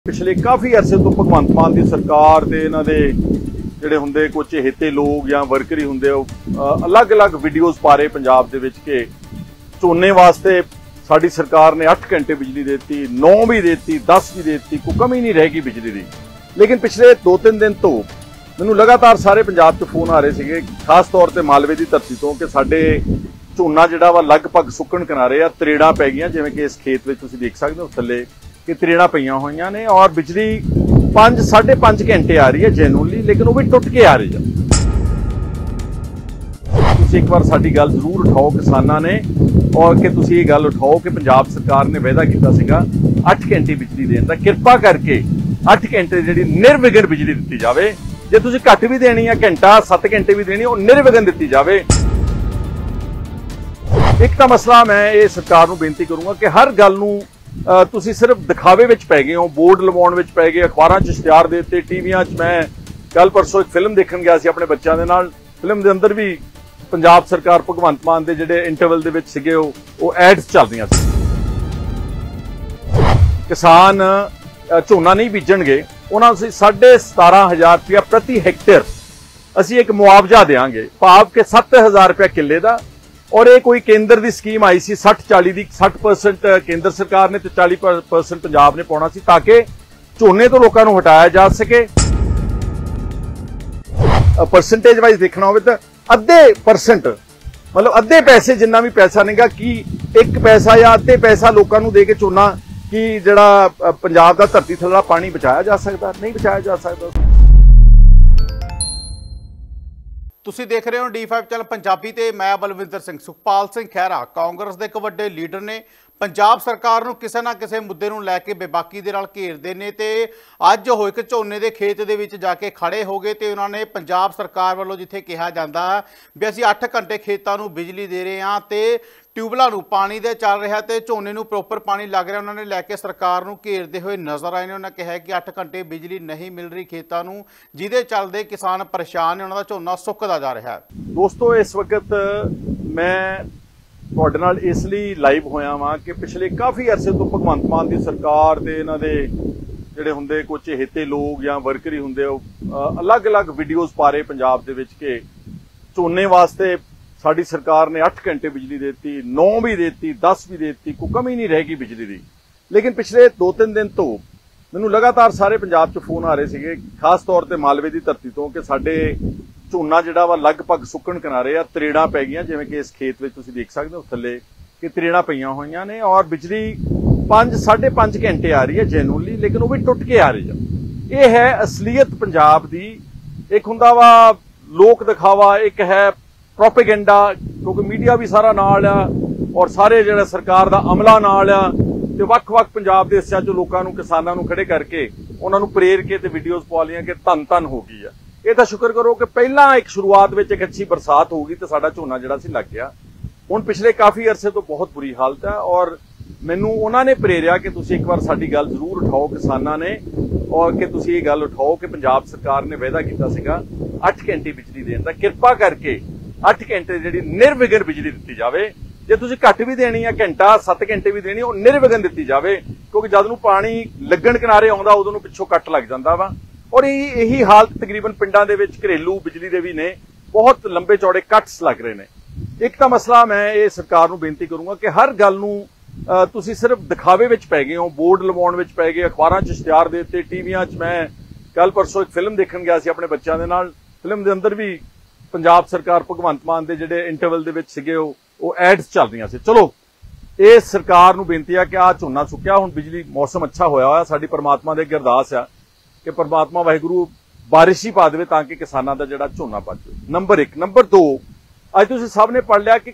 पिछले काफ़ी अरसे तो भगवंत मान की सरकार ते इन्हां दे जिहड़े हुंदे कुछ चहेते लोग या वर्कर ही हुंदे अलग अलग वीडियोज़ पा रहे पंजाब दे विच के झोने वास्ते साडी सरकार ने 8 घंटे बिजली देती, 9 भी देती, 10 भी देती, कोई कमी नहीं रहेगी बिजली की। लेकिन पिछले 2-3 दिन तो मैनूं लगातार सारे पंजाब तो फोन आ रहे सीगे, खास तौर पर मालवे की धरती तो कि साडे झोना जिहड़ा वा लगभग सुक्कण किनारे आ, तरेड़ां पै गईआं। जिवें कि इस खेत में तुसीं देख सकदे हो थल्ले कि तरेड़ां पईआं होईआं ने और बिजली 5-5.5 घंटे आ रही है जेन्युइनली, लेकिन वो भी टुट के आ रही है। तुसीं एक बार साडी गल जरूर उठाओ किसानां ने, और कि तुसीं ये गल उठाओ कि पंजाब सरकार ने वायदा कीता सीगा 8 घंटे बिजली देण दा। किरपा करके 8 घंटे जिहड़ी निर्विघन बिजली दित्ती जावे। जे तुसीं घट भी देनी है, घंटा 7 घंटे भी देनी, वो निर्विघन दित्ती जावे। एक तो मसला मैं ये सरकार नूं बेनती करूंगा कि हर गल नूं तुसीं सिर्फ दिखावे विच पै गए हो, बोर्ड लवाउण विच पै गए, अखबारां 'च इश्तिहार देते, टीवियां 'च। मैं कल परसों एक फिल्म देखण गया सी अपने बच्चों के नाल। फिल्म के अंदर भी पंजाब सरकार भगवंत मान के जिहड़े इंटरवल दे विच सीगे वो एड्स चल रही सी। किसान झोना नहीं बीजणगे, उन्हां नूं 17,500 रुपया प्रति हैक्टेयर असीं एक मुआवजा देंगे, भाव के 7,000 रुपया किले का। और ये कोई केंद्र की स्कीम आई सी 60-40 की, 60% केंद्र सरकार ने तो 40% पंजाब ने पाउणा सी, ताकि झोने तो लोगों को हटाया जा सके। परसेंटेज वाइज देखना हो तो अद्धे परसेंट, मतलब अद्धे पैसे, जिन्ना भी पैसा नहींगा कि 1 पैसा या अद्धे पैसा लोगों को दे के झोना कि जिहड़ा पंजाब का धरती थल्ला पानी बचाया जा सकता, नहीं बचाया जा सकता। ਤੁਸੀਂ देख रहे हो D5 चैनल पंजाबी ते मैं बलविंदर सिंह। सुखपाल सिंह खैरा कांग्रेस के एक वड्डे लीडर ने पंजाब सरकार नूं किसी ना किसी मुद्दे नूं लैके बेबाकी दे नाल घेरदे ने ते अज हो एक झोने के खेत दे विच जाके खड़े हो गए ते उन्होंने पंजाब सरकार वालों जिथे कहा जाता भी असीं 8 घंटे खेतों नूं बिजली दे रहे हाँ ते ट्यूबलां नूं पानी दे चल रहा ते झोने नूं प्रॉपर पानी लग रहा, उन्होंने लैके सरकार नूं घेरदे हुए नज़र आए ने। उन्होंने कहा कि 8 घंटे बिजली नहीं मिल रही खेतों नूं, जिहदे चलदे किसान परेशान ने, उन्होंदा झोना सुकदा जा रहा है। दोस्तों इस वक्त मैं ਤੁਹਾਡੇ ਨਾਲ ਇਸ ਲਈ ਲਾਈਵ ਹੋਇਆ ਵਾਂ ਕਿ ਪਿਛਲੇ ਕਾਫੀ ਅਰਸੇ ਤੋਂ ਭਗਵੰਤ ਮਾਨ ਦੀ ਸਰਕਾਰ ਤੇ ਇਹਨਾਂ ਦੇ ਜਿਹੜੇ ਹੁੰਦੇ ਕੁਝ ਚਹੇਤੇ ਲੋਕ ਜਾਂ ਵਰਕਰ ਹੀ ਹੁੰਦੇ ਅਲੱਗ-ਅਲੱਗ ਵੀਡੀਓਜ਼ ਪਾ ਰਹੇ ਪੰਜਾਬ ਦੇ ਵਿੱਚ ਕਿ ਝੋਨੇ ਵਾਸਤੇ ਸਾਡੀ ਸਰਕਾਰ ਨੇ 8 ਘੰਟੇ ਬਿਜਲੀ ਦੇਤੀ, 9 ਵੀ ਦੇਤੀ, 10 ਵੀ ਦੇਤੀ, ਕੋਈ ਕਮੀ ਨਹੀਂ रहेगी ਬਿਜਲੀ ਦੀ। ਲੇਕਿਨ ਪਿਛਲੇ 2-3 ਦਿਨ ਤੋਂ ਮੈਨੂੰ ਲਗਾਤਾਰ ਸਾਰੇ ਪੰਜਾਬ 'ਚ ਫੋਨ ਆ ਰਹੇ ਸੀਗੇ, ਖਾਸ ਤੌਰ ਤੇ ਮਾਲਵੇ ਦੀ ਧਰਤੀ ਤੋਂ ਕਿ ਸਾਡੇ झोना जिहड़ा वा लगभग सुक्कण किनारे आ, तरेड़ां पै गईआं। जिवें कि इस खेत में तुसीं देख सकदे हो थल्ले कि तरेड़ां पईआं होईआं ने और बिजली 5-5.5 घंटे आ रही है जेन्युइनली, लेकिन वो भी टुट के आ रही है। ये है असलीयत पंजाब दी। एक हुंदा वा लोक दिखावा, एक है प्रोपेगेंडा, क्योंकि मीडिया भी सारा नाल आ और सारे जिहड़ा सरकार दा अमला नाल आ ते वख-वख पंजाब दे हिस्सिआं 'चों लोकां नूं, किसानां नूं खड़े करके उन्हां नूं प्रेर के ते वीडियोज़ पा लईआं कि धन हो गई है। ये तो शुक्र करो कि पहला एक शुरुआत में एक अच्छी बरसात होगी तो साडा झोना जिहड़ा सी लग गया। हुण पिछले काफ़ी अरसे तो बहुत बुरी हालत है और मैनूं उन्होंने प्रेरिया कि तुसीं एक बार साडी गल जरूर उठाओ किसानां ने, और कि तुसीं ये गल उठाओ कि पंजाब सरकार ने वायदा कीता सीगा 8 घंटे बिजली देण दा। किरपा करके 8 घंटे जिहड़ी निर्विघन बिजली दित्ती जावे। जे तुसीं घट भी देनी है, घंटा 7 घंटे भी देनी, वो निर्विघन दित्ती जावे, क्योंकि जद नूं पानी लगण किनारे आउंदा उदों नूं पिछों कट लग जांदा वा। और यही हालत तकरीबन पिंडां दे विच घरेलू बिजली दे भी ने, बहुत लंबे चौड़े कट्स लग रहे ने। एक तो मसला मैं ये सरकार नूं बेनती करूंगा कि हर गल नूं तुसीं सिर्फ दिखावे विच पै गए हो, बोर्ड लवाउण विच पै गए, अखबारां 'च इश्तिहार देते, टीवियां 'च। मैं कल परसों एक फिल्म देखण गया सी अपने बच्चों के नाल। फिल्म के अंदर भी पंजाब सरकार भगवंत मान के जिहड़े इंटरवल दे विच सीगे वो एड्स चल रही सी। चलो ये सरकार नूं बेनती है कि आ झोना सुक्या, हुण बिजली मौसम अच्छा होया होया, साडी परमात्मा दे अगे अरदास आ कि परमात्मा वाहिगुरू बारिश ही पा दे ताकि किसानों का जिहड़ा झोना बच जाए। नंबर 1। नंबर 2, अज तुसीं सब ने पढ़ लिया कि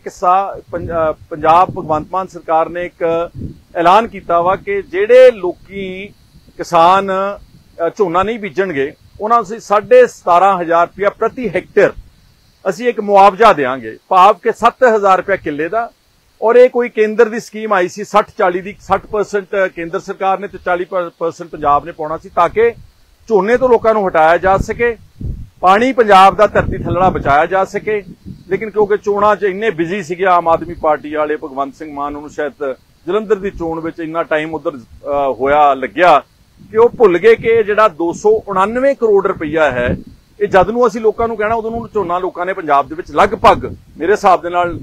पंजाब भगवंत मान सरकार ने एक ऐलान किया वा कि जिहड़े लोकी किसान झोना नहीं बीजणगे उन्हां नूं 17,500 रुपया प्रति हैक्टेयर असीं एक मुआवजा देंगे, भाव के 7,000 रुपया किले का। और ये कोई केंद्र की स्कीम आई सी 60-40 की, 60% केंद्र सरकार ने तो 40% पंजाब ने पाउणा सी, ताकि झोने तो लोगों को हटाया जा सके, पानी पंजाब का धरती थल्ला बचाया जा सके। लेकिन क्योंकि चोणां 'च इन्ने बिजी सीगे आम आदमी पार्टी वाले, भगवंत सिंह मान उन्होंने शायद जलंधर की चोण में इन्ना टाइम उधर होया लग्या कि वो भुल गए कि जिहड़ा 299 करोड़ रुपया है ਇਹ ਜਦ ਨੂੰ ਅਸੀਂ ਲੋਕਾਂ ਨੂੰ ਕਹਿਣਾ ਉਦੋਂ ਨੂੰ ਝੋਨਾ ਲੋਕਾਂ ਨੇ ਪੰਜਾਬ ਦੇ ਵਿੱਚ ਲਗਭਗ ਮੇਰੇ ਹਿਸਾਬ ਦੇ ਨਾਲ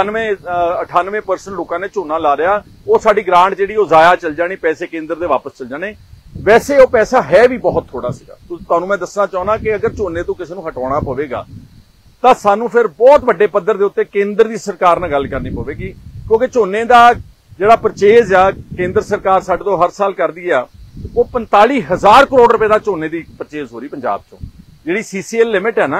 95-98% ਲੋਕਾਂ ਨੇ ਝੋਨਾ ਲਾ ਰਿਹਾ। ਉਹ ਸਾਡੀ ਗ੍ਰਾਂਟ ਜਿਹੜੀ ਉਹ ਜ਼ਾਇਆ ਚੱਲ ਜਾਣੀ, ਪੈਸੇ ਕੇਂਦਰ ਦੇ ਵਾਪਸ ਚੱਲ ਜਾਣੇ। ਵੈਸੇ ਉਹ ਪੈਸਾ ਹੈ ਵੀ ਬਹੁਤ ਥੋੜਾ ਸੀਗਾ। ਤੁਹਾਨੂੰ ਮੈਂ ਦੱਸਣਾ ਚਾਹੁੰਦਾ ਕਿ ਅਗਰ ਝੋਨੇ ਤੋਂ ਕਿਸੇ ਨੂੰ ਹਟਾਉਣਾ ਪਵੇਗਾ ਤਾਂ ਸਾਨੂੰ ਫਿਰ ਬਹੁਤ ਵੱਡੇ ਪੱਧਰ ਦੇ ਉੱਤੇ ਕੇਂਦਰ ਦੀ ਸਰਕਾਰ ਨਾਲ ਗੱਲ ਕਰਨੀ ਪਵੇਗੀ, ਕਿਉਂਕਿ ਝੋਨੇ ਦਾ ਜਿਹੜਾ ਪਰਚੇਜ਼ ਆ ਕੇਂਦਰ ਸਰਕਾਰ ਸਾਡੇ ਤੋਂ ਹਰ ਸਾਲ ਕਰਦੀ ਆ, ਉਹ 45,000 ਕਰੋੜ ਰੁਪਏ ਦਾ ਝੋਨੇ ਦੀ ਪਰਚੇਜ਼ ਹੋ ਰਹੀ ਪੰਜਾਬ ਚੋਂ। ਜਿਹੜੀ CCL ਲਿਮਿਟ ਹੈ ਨਾ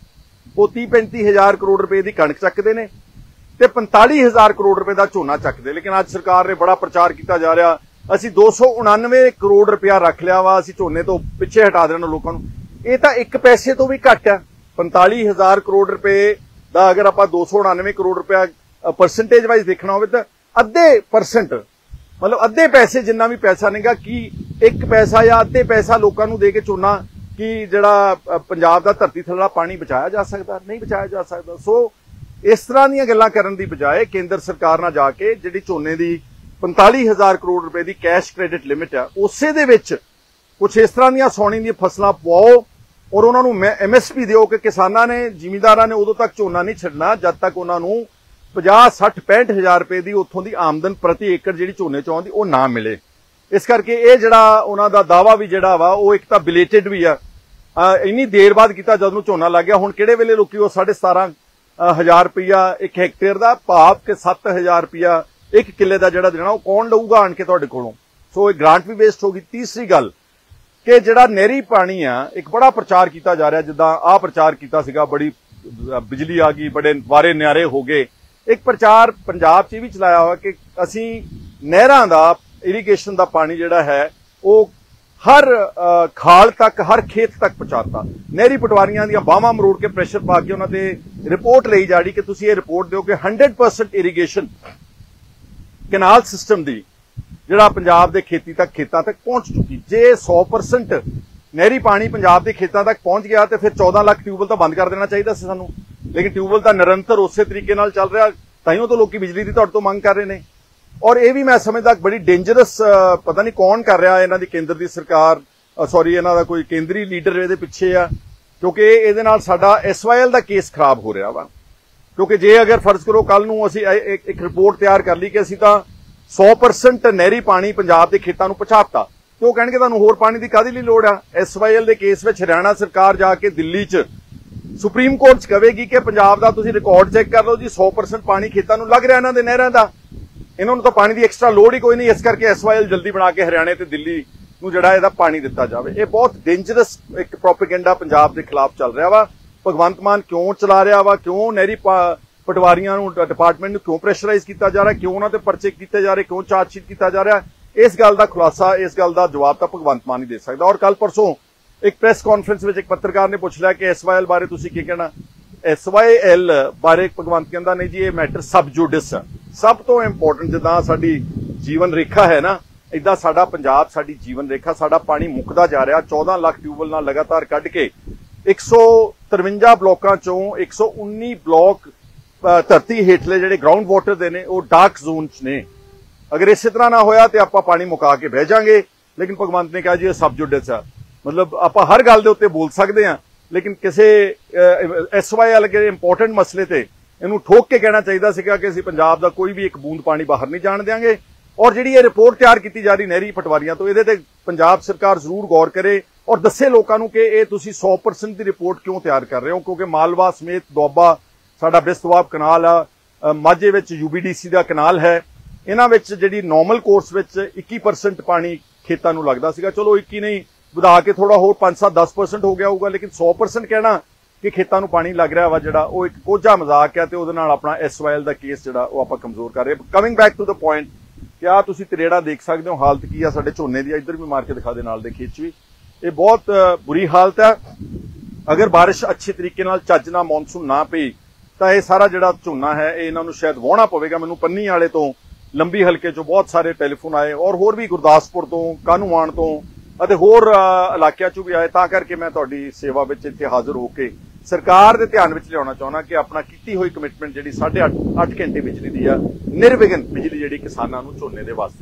ਉਹ 30-35,000 ਕਰੋੜ ਰੁਪਏ ਦੀ ਕਣਕ ਚੱਕਦੇ ਨੇ ਤੇ 45,000 ਕਰੋੜ ਰੁਪਏ ਦਾ ਝੋਨਾ ਚੱਕਦੇ। ਲੇਕਿਨ ਅੱਜ ਸਰਕਾਰ ਨੇ ਬੜਾ ਪ੍ਰਚਾਰ ਕੀਤਾ ਜਾ ਰਿਹਾ ਅਸੀਂ 299 ਕਰੋੜ ਰੁਪਇਆ ਰੱਖ ਲਿਆ ਵਾ, ਅਸੀਂ ਝੋਨੇ ਤੋਂ ਪਿੱਛੇ ਹਟਾ ਦੇਣਾ ਲੋਕਾਂ ਨੂੰ। ਇਹ ਤਾਂ 1 ਪੈਸੇ ਤੋਂ ਵੀ ਘੱਟ ਆ। 45,000 ਕਰੋੜ ਰੁਪਏ ਦਾ ਅਗਰ ਆਪਾਂ 299 ਕਰੋੜ ਰੁਪਇਆ ਪਰਸੈਂਟੇਜ ਵਾਈਜ਼ ਦੇਖਣਾ ਹੋਵੇ ਤਾਂ ਅੱਧੇ ਪਰਸੈਂਟ, ਮਤਲਬ ਅੱਧੇ ਪੈਸੇ ਜਿੰਨਾ ਵੀ ਪੈਸਾ ਨਹੀਂਗਾ ਕਿ 1 ਪੈਸਾ ਜਾਂ ਅੱਧੇ ਪੈਸਾ ਲੋਕਾਂ ਨੂੰ ਦੇ ਕੇ ਝੋਨਾ ਕਿ ਜਿਹੜਾ ਪੰਜਾਬ ਦਾ ਧਰਤੀ ਥੱਲਾ ਪਾਣੀ ਬਚਾਇਆ ਜਾ ਸਕਦਾ, ਨਹੀਂ ਬਚਾਇਆ ਜਾ ਸਕਦਾ। ਸੋ ਇਸ ਤਰ੍ਹਾਂ ਦੀਆਂ ਗੱਲਾਂ ਕਰਨ ਦੀ ਬਜਾਏ ਕੇਂਦਰ ਸਰਕਾਰ ਨਾਲ ਜਾ ਕੇ ਜਿਹੜੀ ਝੋਨੇ ਦੀ 45,000 ਕਰੋੜ ਰੁਪਏ ਦੀ ਕੈਸ਼ ਕ੍ਰੈਡਿਟ ਲਿਮਿਟ ਆ ਉਸੇ ਦੇ ਵਿੱਚ ਕੁਝ ਇਸ ਤਰ੍ਹਾਂ ਦੀਆਂ ਸੌਣੀ ਦੀਆਂ ਫਸਲਾਂ ਪਵਾਓ ਔਰ ਉਹਨਾਂ ਨੂੰ MSP ਦਿਓ ਕਿ ਕਿਸਾਨਾਂ ਨੇ, ਜ਼ਿਮੀਂਦਾਰਾਂ ਨੇ ਉਦੋਂ ਤੱਕ ਝੋਨਾ ਨਹੀਂ ਛੱਡਣਾ ਜਦ ਤੱਕ ਉਹਨਾਂ ਨੂੰ 50-60-65,000 ਰੁਪਏ ਦੀ ਉੱਥੋਂ ਦੀ ਆਮਦਨ ਪ੍ਰਤੀ ਏਕੜ ਜਿਹੜੀ ਝੋਨੇ ਚੋਂ ਆਉਂਦੀ ਉਹ ਨਾ ਮਿਲੇ। ਇਸ ਕਰਕੇ ਇਹ ਜਿਹੜਾ ਉਹਨਾਂ ਦਾ ਦਾਵਾ ਵੀ ਜਿਹੜਾ ਵਾ ਉਹ ਇੱਕ ਤਾਂ ਬਿਲੇਟਡ ਵੀ ਆ, ਇੰਨੀ ਦੇਰ ਬਾਅਦ ਕੀਤਾ ਜਦ ਨੂੰ ਝੋਨਾ ਲੱਗ ਗਿਆ। ਹੁਣ ਕਿਹੜੇ ਵੇਲੇ ਲੋਕੀ ਉਹ 17,500 ਰੁਪਇਆ 1 ਹੈਕਟੇਅਰ ਦਾ ਭਾਵ ਕਿ 7,000 ਰੁਪਇਆ 1 ਕਿੱਲੇ ਦਾ ਜਿਹੜਾ ਦੇਣਾ ਉਹ ਕੌਣ ਲਊਗਾ ਆਣ ਕੇ ਤੁਹਾਡੇ ਕੋਲੋਂ। ਸੋ ਇਹ ਗ੍ਰਾਂਟ ਵੀ ਵੇਸਟ ਹੋ ਗਈ। ਤੀਸਰੀ ਗੱਲ ਕਿ ਜਿਹੜਾ ਨਹਿਰੀ ਪਾਣੀ ਆ ਇੱਕ ਬੜਾ ਪ੍ਰਚਾਰ ਕੀਤਾ ਜਾ ਰਿਹਾ, ਜਿੱਦਾਂ ਆਹ ਪ੍ਰਚਾਰ ਕੀਤਾ ਸੀਗਾ ਬੜੀ ਬਿਜਲੀ ਆ ਗਈ, ਬੜੇ ਵਾਰੇ ਨਿਆਰੇ ਹੋ ਗਏ। ਇੱਕ ਪ੍ਰਚਾਰ ਪੰਜਾਬ 'ਚ ਵੀ ਚਲਾਇਆ ਹੋਇਆ ਕਿ ਅਸੀਂ ਨਹਿਰਾਂ ਦਾ ਇਰੀਗੇਸ਼ਨ ਦਾ ਪਾਣੀ ਜਿਹੜਾ ਹੈ ਉਹ ਹਰ ਖਾਲ ਤੱਕ, ਹਰ ਖੇਤ ਤੱਕ ਪਹੁੰਚਾਤਾ। ਨਹਿਰੀ ਪਟਵਾਰੀਆਂ ਦੀਆਂ ਬਾਹਾਂ ਮਰੋੜ ਕੇ ਪ੍ਰੈਸ਼ਰ ਪਾ ਕੇ ਉਹਨਾਂ ਤੇ ਰਿਪੋਰਟ ਲਈ ਜਾ ਰਹੀ ਕਿ ਤੁਸੀਂ ਇਹ ਰਿਪੋਰਟ ਦਿਓ ਕਿ 100% ਇਰੀਗੇਸ਼ਨ ਕੈਨਾਲ ਸਿਸਟਮ ਦੀ ਜਿਹੜਾ ਪੰਜਾਬ ਦੇ ਖੇਤਾਂ ਤੱਕ ਪਹੁੰਚ ਚੁੱਕੀ। ਜੇ 100% ਨਹਿਰੀ ਪਾਣੀ ਪੰਜਾਬ ਦੇ ਖੇਤਾਂ ਤੱਕ ਪਹੁੰਚ ਗਿਆ ਤੇ ਫਿਰ 14 ਲੱਖ ਟਿਊਬਵੈਲ ਤਾਂ ਬੰਦ ਕਰ ਦੇਣਾ ਚਾਹੀਦਾ ਸੀ ਸਾਨੂੰ। ਲੇਕਿਨ ਟਿਊਬਵੈਲ ਤਾਂ ਨਿਰੰਤਰ ਉਸੇ ਤਰੀਕੇ ਨਾਲ ਚੱਲ ਰਿਹਾ, ਤਾਈਓ ਤਾਂ ਲੋਕੀ ਬਿਜਲੀ ਦੀ ਤੁਹਾਡੇ ਤੋਂ ਮੰਗ ਕਰ ਰਹੇ ਨੇ। ਔਰ ਇਹ ਵੀ ਮੈਂ ਸਮਝਦਾ ਬੜੀ ਡੇਂਜਰਸ, ਪਤਾ ਨਹੀਂ ਕੌਣ ਕਰ ਰਿਹਾ ਇਹਨਾਂ ਦੀ ਕੇਂਦਰ ਦੀ ਸਰਕਾਰ, ਇਹਨਾਂ ਦਾ ਕੋਈ ਕੇਂਦਰੀ ਲੀਡਰ ਇਹਦੇ ਪਿੱਛੇ ਆ, ਕਿਉਂਕਿ ਇਹਦੇ ਨਾਲ ਸਾਡਾ SYL ਦਾ ਕੇਸ ਖਰਾਬ ਹੋ ਰਿਹਾ ਵਾ। ਕਿਉਂਕਿ ਜੇ ਅਗਰ ਫਰਜ਼ ਕਰੋ ਕੱਲ ਨੂੰ ਅਸੀਂ ਇੱਕ ਰਿਪੋਰਟ ਤਿਆਰ ਕਰ ਲਈ ਕਿ ਅਸੀਂ ਤਾਂ 100% ਨਹਿਰੀ ਪਾਣੀ ਪੰਜਾਬ ਦੇ ਖੇਤਾਂ ਨੂੰ ਪਹੁੰਚਾਤਾ ਤੇ ਉਹ ਕਹਿਣਗੇ ਤੁਹਾਨੂੰ ਹੋਰ ਪਾਣੀ ਦੀ ਕਾਹਦੀ ਲਈ ਲੋੜ ਆ। SYL ਦੇ ਕੇਸ ਵਿੱਚ ਹਰਿਆਣਾ ਸਰਕਾਰ ਜਾ ਕੇ ਦਿੱਲੀ 'ਚ ਸੁਪਰੀਮ ਕੋਰਟ 'ਚ ਕਹੇਗੀ ਕਿ ਪੰਜਾਬ ਦਾ ਤੁਸੀਂ ਰਿਕਾਰਡ ਚੈੱਕ ਕਰ ਲਓ ਜੀ, 100% ਪਾਣੀ ਖੇਤਾਂ ਨੂੰ ਲੱਗ ਰਿਹਾ ਇਹਨਾਂ ਦੇ ਨਹਿਰਾਂ ਦਾ, ਇਹਨਾਂ ਨੂੰ ਤਾਂ ਪਾਣੀ ਦੀ ਐਕਸਟਰਾ ਲੋੜ ਹੀ ਕੋਈ ਨਹੀਂ। ਇਸ ਕਰਕੇ SYL ਜਲਦੀ ਬਣਾ ਕੇ ਹਰਿਆਣੇ ਤੇ ਦਿੱਲੀ ਨੂੰ ਜਿਹੜਾ ਇਹਦਾ ਪਾਣੀ ਦਿੱਤਾ ਜਾਵੇ। ਇਹ ਬਹੁਤ ਡੇਂਜਰਸ ਇੱਕ ਪ੍ਰੋਪੇਗੈਂਡਾ ਪੰਜਾਬ ਦੇ ਖਿਲਾਫ ਚੱਲ ਰਿਹਾ ਵਾ। ਭਗਵੰਤ ਮਾਨ ਕਿਉਂ ਚਲਾ ਰਿਹਾ ਵਾ, ਕਿਉਂ ਨਹਿਰੀ ਪਟਵਾਰੀਆਂ ਨੂੰ, ਡਿਪਾਰਟਮੈਂਟ ਨੂੰ ਕਿਉਂ ਪ੍ਰੈਸ਼ਰਾਈਜ਼ ਕੀਤਾ ਜਾ ਰਿਹਾ, ਕਿਉਂ ਉਹਨਾਂ ਤੇ ਪਰਚੇ ਕੀਤੇ ਜਾ ਰਹੇ, ਕਿਉਂ ਚਾਰਜਸ਼ੀਟ ਕੀਤਾ ਜਾ ਰਿਹਾ, ਇਸ ਗੱਲ ਦਾ ਖੁਲਾਸਾ, ਇਸ ਗੱਲ ਦਾ ਜਵਾਬ ਤਾਂ ਭਗਵੰਤ ਮਾਨ ਹੀ ਦੇ ਸਕਦਾ। ਔਰ ਕੱਲ ਪਰਸੋਂ ਇੱਕ ਪ੍ਰੈਸ ਕਾਨਫਰੰਸ ਵਿੱਚ ਇੱਕ ਪੱਤਰਕਾਰ ਨੇ ਪੁੱਛ ਲਿਆ ਕਿ SYL ਬਾਰੇ ਤੁਸੀਂ ਕੀ ਕਹਿਣਾ। SYL ਬਾਰੇ ਭਗਵੰਤ ਕਹਿੰਦਾ ਨਹੀਂ ਜੀ ਇਹ ਮੈਟਰ ਸਬ ਜੁਡਿਸ ਆ। ਸਭ ਤੋਂ ਇੰਪੋਰਟੈਂਟ ਜਿੱਦਾਂ ਸਾਡੀ ਜੀਵਨ ਰੇਖਾ ਹੈ ਨਾ, ਇਦਾਂ ਸਾਡਾ ਪੰਜਾਬ ਸਾਡੀ ਜੀਵਨ ਰੇਖਾ, ਸਾਡਾ ਪਾਣੀ ਮੁੱਕਦਾ ਜਾ ਰਿਹਾ। 14 ਲੱਖ ਟਿਊਬਵੈਲ ਨਾਲ ਲਗਾਤਾਰ ਕੱਢ ਕੇ 153 ਬਲਾਕਾਂ ਚੋਂ 119 ਬਲਾਕ ਧਰਤੀ ਹੇਠਲੇ ਜਿਹੜੇ ਗਰਾਊਂਡ ਵਾਟਰ ਦੇ ਨੇ ਉਹ ਡਾਰਕ ਜ਼ੋਨ 'ਚ ਨੇ। ਅਗਰ ਇਸੇ ਤਰ੍ਹਾਂ ਨਾ ਹੋਇਆ ਤੇ ਆਪਾਂ ਪਾਣੀ ਮੁਕਾ ਕੇ ਬਹਿ ਜਾਾਂਗੇ। ਲੇਕਿਨ ਭਗਵੰਤ ਨੇ ਕਿਹਾ ਜੀ ਇਹ ਸਬ ਜੁਡਿਸ ਆ, ਮਤਲਬ ਆਪਾਂ ਹਰ ਗੱਲ ਦੇ ਉੱਤੇ ਬੋਲ ਸਕਦੇ ਹਾਂ ਲੇਕਿਨ ਕਿਸੇ SYL ਦੇ ਇੰਪੋਰਟੈਂਟ ਮਸਲੇ ਤੇ ਇਹਨੂੰ ਠੋਕ ਕੇ ਕਹਿਣਾ ਚਾਹੀਦਾ ਸੀਗਾ ਕਿ ਅਸੀਂ ਪੰਜਾਬ ਦਾ ਕੋਈ ਵੀ ਇੱਕ ਬੂੰਦ ਪਾਣੀ ਬਾਹਰ ਨਹੀਂ ਜਾਣ ਦਿਆਂਗੇ। ਔਰ ਜਿਹੜੀ ਇਹ ਰਿਪੋਰਟ ਤਿਆਰ ਕੀਤੀ ਜਾ ਰਹੀ ਨਹਿਰੀ ਪਟਵਾਰੀਆਂ ਤੋਂ, ਇਹਦੇ ਤੇ ਪੰਜਾਬ ਸਰਕਾਰ ਜ਼ਰੂਰ ਗੌਰ ਕਰੇ ਔਰ ਦੱਸੇ ਲੋਕਾਂ ਨੂੰ ਕਿ ਇਹ ਤੁਸੀਂ 100% ਦੀ ਰਿਪੋਰਟ ਕਿਉਂ ਤਿਆਰ ਕਰ ਰਹੇ ਹੋ। ਕਿਉਂਕਿ ਮਾਲਵਾ ਸਮੇਤ ਦੁਆਬਾ ਸਾਡਾ ਬਿਸਤਵਾਬ ਕਨਾਲ ਆ, ਮਾਝੇ ਵਿੱਚ UBDC ਦਾ ਕਨਾਲ ਹੈ, ਇਹਨਾਂ ਵਿੱਚ ਜਿਹੜੀ ਨਾਰਮਲ ਕੋਰਸ ਵਿੱਚ 21% ਪਾਣੀ ਖੇਤਾਂ ਨੂੰ ਲੱਗਦਾ ਸੀਗਾ। ਚਲੋ 21 ਨਹੀਂ, ਵਧਾ ਕੇ ਥੋੜਾ ਹੋਰ 5-7-10% ਹੋ ਗਿਆ ਹੋਊਗਾ, ਲੇਕਿਨ 100% ਕਹਿਣਾ ਕਿ ਖੇਤਾਂ ਨੂੰ ਪਾਣੀ ਲੱਗ ਰਿਹਾ ਵਾ ਜਿਹੜਾ ਉਹ ਇੱਕ ਕੋਝਾ ਮਜ਼ਾਕ ਹੈ ਤੇ ਉਹਦੇ ਨਾਲ ਆਪਣਾ SYL ਦਾ ਕੇਸ ਜਿਹੜਾ ਉਹ ਆਪਾਂ ਕਮਜ਼ੋਰ ਕਰ ਰਹੇ। Coming back to the point, ਕਿਆ ਤੁਸੀਂ ਤਰੇੜਾ ਦੇਖ ਸਕਦੇ ਹੋ, ਹਾਲਤ ਕੀ ਆ ਸਾਡੇ ਝੋਨੇ ਦੀ। ਇੱਧਰ ਵੀ ਮਾਰ ਕੇ ਦਿਖਾ ਦੇ ਨਾਲ ਦੇ ਖੇਤ 'ਚ ਵੀ ਇਹ ਬਹੁਤ ਬੁਰੀ ਹਾਲਤ ਹੈ। ਅਗਰ ਬਾਰਿਸ਼ ਅੱਛੇ ਤਰੀਕੇ ਨਾਲ ਚੱਜ ਨਾਲ ਮੌਨਸੂਨ ਨਾ ਪਈ ਤਾਂ ਇਹ ਸਾਰਾ ਜਿਹੜਾ ਝੋਨਾ ਹੈ ਇਹ ਇਹਨਾਂ ਨੂੰ ਸ਼ਾਇਦ ਵਾਹੁਣਾ ਪਵੇਗਾ। ਮੈਨੂੰ ਪੰਨੀ ਵਾਲੇ ਤੋਂ, ਲੰਬੀ ਹਲਕੇ 'ਚੋਂ ਬਹੁਤ ਸਾਰੇ ਟੈਲੀਫੋਨ ਆਏ ਔਰ ਹੋਰ ਵੀ ਗੁਰਦਾਸਪੁਰ ਤੋਂ, ਕਾਹਨੂੰਵਾਨ ਤੋਂ ਅਤੇ ਹੋਰ ਇਲਾਕਿਆਂ 'ਚੋਂ ਵੀ ਆਏ। ਤਾਂ ਕਰਕੇ ਮੈਂ ਤੁਹਾਡੀ ਸੇਵਾ ਵਿੱਚ ਇੱਥੇ ਹਾਜ਼ਰ ਹੋ ਕੇ ਸਰਕਾਰ ਦੇ ਧਿਆਨ ਵਿੱਚ ਲਿਆਉਣਾ ਚਾਹੁੰਦਾ ਕਿ ਆਪਣਾ ਕੀਤੀ ਹੋਈ ਕਮਿਟਮੈਂਟ ਜਿਹੜੀ 8.5 ਘੰਟੇ ਬਿਜਲੀ ਦੀ ਆ, ਨਿਰਵਿਘਨ ਬਿਜਲੀ ਜਿਹੜੀ ਕਿਸਾਨਾਂ ਨੂੰ ਝੋਨੇ ਦੇ ਵਾਸਤੇ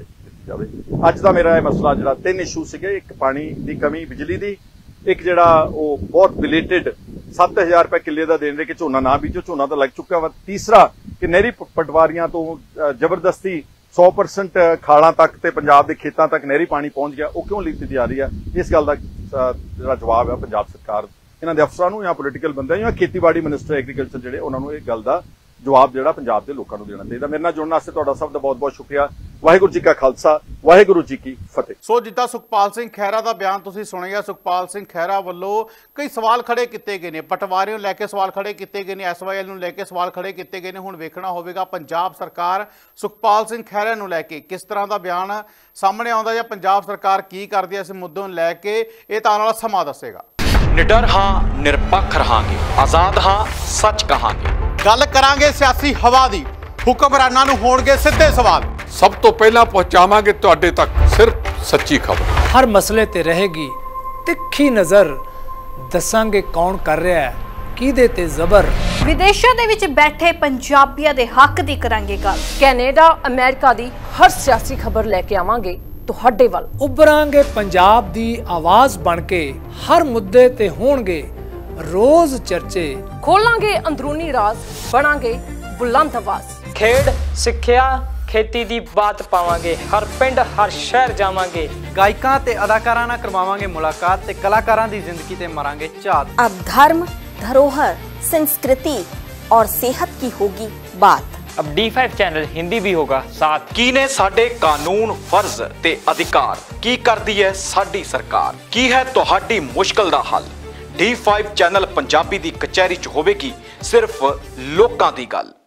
ਕੀਤੀ ਜਾਵੇ। ਅੱਜ ਦਾ ਮੇਰਾ ਇਹ ਮਸਲਾ ਜਿਹੜਾ 3 ਇਸ਼ੂ ਸੀਗੇ, ਇੱਕ ਪਾਣੀ ਦੀ ਕਮੀ, ਬਿਜਲੀ ਦੀ, ਇੱਕ ਜਿਹੜਾ ਉਹ ਬਹੁਤ ਬਿਲੇਟਡ 7000 ਰੁਪਏ ਕਿੱਲੇ ਦਾ ਦੇਣ ਦੇ ਕਿ ਝੋਨਾ ਨਾ ਬੀਜੋ, ਝੋਨਾ ਤਾਂ ਲੱਗ ਚੁੱਕਾ ਵਾ। ਤੀਸਰਾ ਕਿ ਨਹਿਰੀ ਪਟਵਾਰੀਆਂ ਤੋਂ ਜ਼ਬਰਦਸਤੀ 100% ਖਾਲਾਂ ਤੱਕ ਤੇ ਪੰਜਾਬ ਦੇ ਖੇਤਾਂ ਤੱਕ ਨਹਿਰੀ ਪਾਣੀ ਪਹੁੰਚ ਗਿਆ, ਉਹ ਕਿਉਂ ਲੀਕ ਕੀਤੀ ਜਾ ਰਹੀ ਆ। ਇਸ ਗੱਲ ਦਾ ਜਿਹੜਾ ਜਵਾਬ ਹੈ ਪੰਜਾਬ ਸਰਕਾਰ, ਇਹਨਾਂ ਦੇ ਅਫਸਰਾਂ ਨੂੰ ਜਾਂ ਪੋਲੀਟੀਕਲ ਬੰਦਿਆਂ ਜਾਂ ਖੇਤੀਬਾੜੀ ਮਿਨਿਸਟਰ ਐਗਰੀਕਲਚਰ ਜਿਹੜੇ ਉਹਨਾਂ ਨੂੰ ਇਹ ਗੱਲ ਦਾ ਜਵਾਬ ਜਿਹੜਾ ਪੰਜਾਬ ਦੇ ਲੋਕਾਂ ਨੂੰ ਦੇਣਾ ਚਾਹੀਦਾ। ਮੇਰੇ ਨਾਲ ਜੁੜਨ ਵਾਸਤੇ ਤੁਹਾਡਾ ਸਭ ਦਾ ਬਹੁਤ ਬਹੁਤ ਸ਼ੁਕਰੀਆ। ਵਾਹਿਗੁਰੂ ਜੀ ਕਾ ਖਾਲਸਾ, ਵਾਹਿਗੁਰੂ ਜੀ ਕੀ ਫਤਿਹ। ਸੋ ਜਿੱਦਾਂ ਸੁਖਪਾਲ ਸਿੰਘ ਖਹਿਰਾ ਦਾ ਬਿਆਨ ਤੁਸੀਂ ਸੁਣਿਆ, ਸੁਖਪਾਲ ਸਿੰਘ ਖਹਿਰਾ ਵੱਲੋਂ ਕਈ ਸਵਾਲ ਖੜੇ ਕੀਤੇ ਗਏ ਨੇ, ਪਟਵਾਰੀ ਨੂੰ ਲੈ ਕੇ ਸਵਾਲ ਖੜੇ ਕੀਤੇ ਗਏ ਨੇ, SYL ਨੂੰ ਲੈ ਕੇ ਸਵਾਲ ਖੜੇ ਕੀਤੇ ਗਏ ਨੇ। ਹੁਣ ਵੇਖਣਾ ਹੋਵੇਗਾ ਪੰਜਾਬ ਸਰਕਾਰ ਸੁਖਪਾਲ ਸਿੰਘ ਖਹਿਰਾ ਨੂੰ ਲੈ ਕੇ ਕਿਸ ਤਰ੍ਹਾਂ ਦਾ ਬਿਆਨ ਸਾਹਮਣੇ ਆਉਂਦਾ ਜਾਂ ਪੰਜਾਬ ਸਰਕਾਰ ਕੀ ਕਰਦੀ ਹੈ ਇਸ ਮੁੱਦੇ ਨੂੰ ਲੈ ਕੇ, ਇਹ ਤਾਂ ਆਉਣ ਵਾਲਾ ਸਮਾਂ ਦੱਸੇਗਾ। ਨਿਡਰ ਹਾਂ, ਨਿਰਪੱਖ ਰਹਾਂਗੇ, ਆਜ਼ਾਦ ਹਾਂ, ਸੱਚ ਕਹਾਂਗੇ। ਗੱਲ ਕਰਾਂਗੇ ਸਿਆਸੀ ਹਵਾ ਦੀ, ਹੁਕਮਰਾਨਾਂ ਨੂੰ ਹੋਣਗੇ ਸਿੱਧੇ ਸਵਾਲ। ਸਭ ਤੋਂ ਪਹਿਲਾਂ ਪਹੁੰਚਾਵਾਂਗੇ ਤੁਹਾਡੇ ਤੱਕ ਸਿਰਫ ਸੱਚੀ ਖਬਰ। ਹਰ ਮਸਲੇ ਤੇ ਰਹੇਗੀ ਤਿੱਖੀ ਨਜ਼ਰ, ਦੱਸਾਂਗੇ ਕੌਣ ਕਰ ਰਿਹਾ ਹੈ ਕਿਹਦੇ ਤੇ ਜ਼ਬਰ। ਵਿਦੇਸ਼ਾਂ ਦੇ ਵਿੱਚ ਬੈਠੇ ਪੰਜਾਬੀਆਂ ਦੇ ਹੱਕ ਦੀ ਕਰਾਂਗੇ ਗੱਲ। ਕੈਨੇਡਾ, ਅਮਰੀਕਾ ਦੀ ਹਰ ਸਿਆਸੀ ਖਬਰ ਲੈ ਕੇ ਆਵਾਂਗੇ ਤੁਹਾਡੇ ਵੱਲ। ਉਭਰਾਂਗੇ ਪੰਜਾਬ ਦੀ ਆਵਾਜ਼ ਬਣ ਕੇ, ਹਰ ਮੁੱਦੇ ਤੇ ਹੋਣਗੇ ਰੋਜ਼ ਚਰਚੇ। ਖੋਲਾਂਗੇ ਅੰਦਰੂਨੀ ਰਾਜ਼, ਬਣਾਂਗੇ ਬੁਲੰਦ ਆਵਾਜ਼। ਖੇਡ, ਸਿੱਖਿਆ, ਖੇਤੀ ਦੀ ਬਾਤ ਪਾਵਾਂਗੇ, ਹਰ ਪਿੰਡ ਹਰ ਸ਼ਹਿਰ ਜਾਵਾਂਗੇ। ਗਾਇਕਾਂ ਤੇ ਅਦਾਕਾਰਾਂ ਨਾਲ ਕਰਵਾਵਾਂਗੇ ਮੁਲਾਕਾਤ ਤੇ ਕਲਾਕਾਰਾਂ ਦੀ ਜ਼ਿੰਦਗੀ ਤੇ ਮਾਰਾਂਗੇ ਝਾਤ। अब धर्म, धरोहर, संस्कृति और सेहत की होगी बात। अब D5 चैनल हिंदी भी होगा साथ। ਕੀ ਨੇ ਸਾਡੇ ਕਾਨੂੰਨ, ਫਰਜ਼ ਤੇ ਅਧਿਕਾਰ, ਕੀ ਕਰਦੀ ਹੈ ਸਾਡੀ ਸਰਕਾਰ, ਕੀ ਹੈ ਤੁਹਾਡੀ ਮੁਸ਼ਕਲ ਦਾ ਹੱਲ। D5 ਚੈਨਲ ਪੰਜਾਬੀ ਦੀ ਕਚਹਿਰੀ 'ਚ ਹੋਵੇਗੀ ਸਿਰਫ ਲੋਕਾਂ ਦੀ ਗੱਲ।